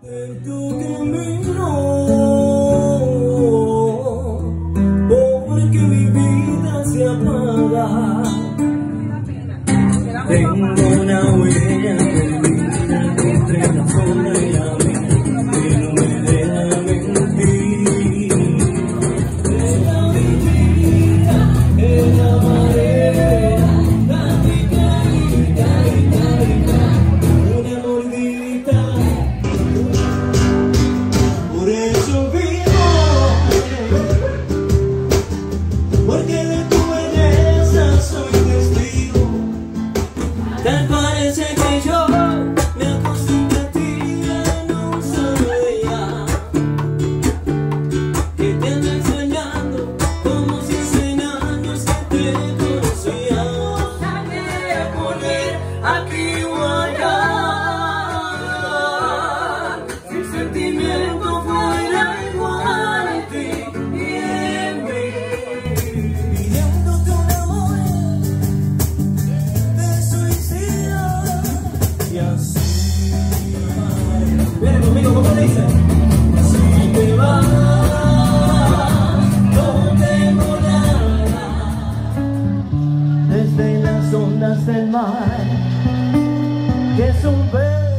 En tu camino, porque mi vida se apaga. Tengo una huella perdida entre la sombra y la vida, que no me deja mentir. Deja mi vida en la marea, la picadita, una mordidita. Por eso vivo, porque de tu belleza soy testigo. Tal parece que yo me acostumbré a ti en un solo día, que te ando extrañando como si hace años que te conocía. No sabía poner aquí o allá, si el sentimiento fuera igual a ti y en mí, pidiéndote un amor de suicida. Y así, ven conmigo, ¿cómo te dice? Si te vas, no tengo nada. Desde las ondas del mar, que es un beso